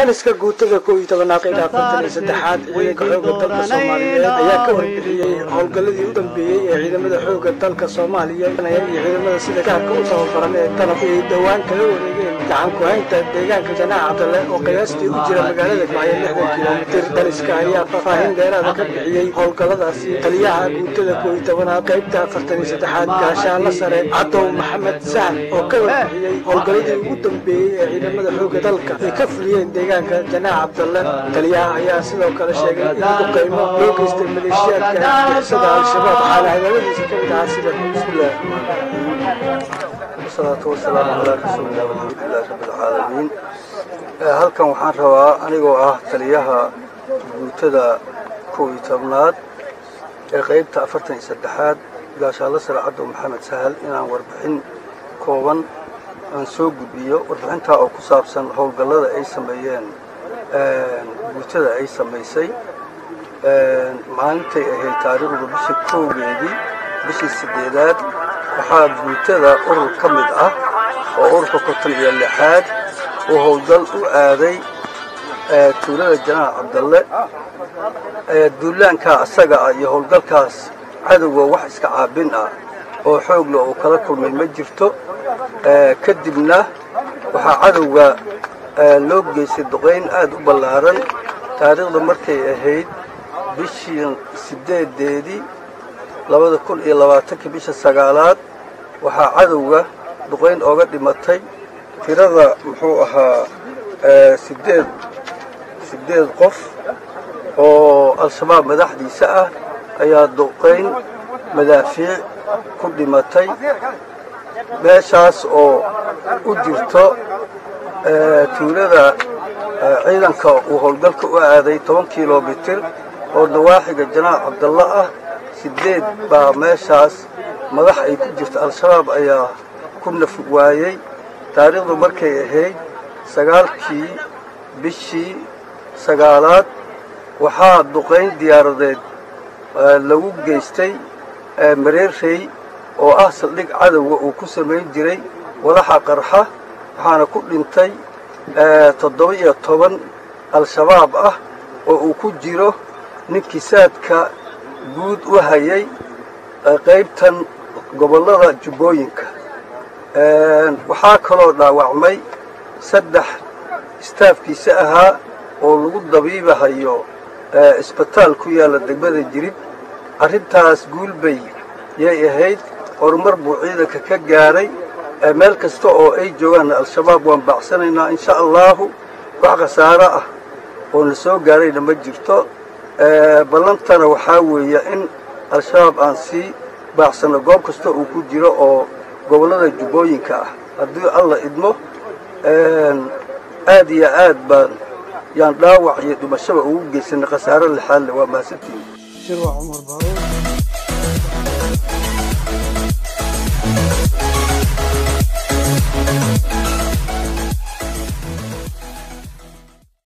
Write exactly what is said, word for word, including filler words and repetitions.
taliska guutada koob iyo toban qeybta afartan iyo saddex ciidanka xoogga dalka Soomaaliyeed ayaa ka warbixiyay howlgaladii u dambeeyay ee ciidamada xoogga dalka Soomaaliyeed iyo ciidamada sida gaarka u tababaran ee dalka ay dhawaan kala wareegeen gacan ku haynta deegaanka Janaax Cabdalle oo qiyaastii u jira magaalada Maayo lixdan kiiloomitir. Taliska ayaa faahfaahin dheeraad ah ka bixiyay howlgaladaasi. Taliyaha guutada koob iyo toban qeybta afartan iyo saddex gaashaan la sare Cadow Maxamed Sahal oo ka warbixiyay howlgaladii ugu dambeeyay ee ciidamada xoogga dalka ay ka fuliyeen deegaanka Janaax Cabdalle. Taliyaha ayaa sidoo kale sheegay in duqeymo loo geystay maleeshiyaadka sida al-shabaab xaala hadaladiisa ka mid ah sida bismillah والصلاة والسلام على رسول الله والحمد لله رب العالمين. halkan waxaan rabaa anigoo ah taliyaha guutada koob iyo tobnaad ee qaybta afartan iyo saddex gaashaan la sare Cadow Maxamed Sahal inaan warbixin kooban aan soo gudbiyo. warbixinta oo ku saabsan howlgallada ay sameeyeen guutada ay sameysay maalintay ahayd taariikhda bishii kowgeedii bishii sideedaad waxaa guutada urur ka mid ah oo ururka konton iyo lixaad oo howlgal u aaday tuulada Janaax Cabdalle. duulaanka asaga iyo howlgalkaas cadowga wax iska caabin ah oo xoog leh oo kala kulmay ma jirto. kadibna waxaa cadowga loo geystay duqeyn aad u ballaaran taariikhda markay ahayd bishii sideedeedii labada kun iyo labaatanka bisha sagaalaad waxaa cadowga duqeyn ooga dhimatay tirada muxuu ahaa sideed sideed qof oo al-shabaab madaxdiisa ah ayaa duqeyn madaafiic ku dhimatay meeshaas oo u jirto tuulada ciidanka uu howlgalka u aaday toban kiiloomitir oo dawaaxiga Janaax Cabdalle ah. sideed baa meeshaas madax ay ku jirto al-shabaab ayaa ku naf waayay taariikhdu markay ahayd sagaalkii bishii sagaalaad. waxaa duqeyn diyaaradeed lagu geystay mareerey oo ah saldhig cadowga uu ku samayn jiray walaxa qarxa waxaana ku dhintay toddoba iyo toban al-shabaab ah oo uu ku jiro ninkii saadka guud u hayay qaybtan gobolada jubbooyinka. waxaa kaloo dhaawacmay saddex istaafkiisa ahaa oo lagu dabiibahayo isbitaal ku yaala degmada Jirib. arrintaas guulbay yay ahayd horumar buu ciidanka ka gaaray. meel kasta oo ay joogaan al-shabaab waan baacsanaynaa insha allahu. wax khasaaro ah oo na soo gaarayna ma jirto. ballantana waxaa weeye in al-shabaab aan sii baacsano goob kasta uu ku jiro oo gobolada jubbooyinka ah haddii alla idmo. aad iyo aad baan yaan dhaawac iyo dhimashaba ugu geysanay khasaaro lixaad leh. waa mahadsantihiin. Shirwa Cumar Baaruud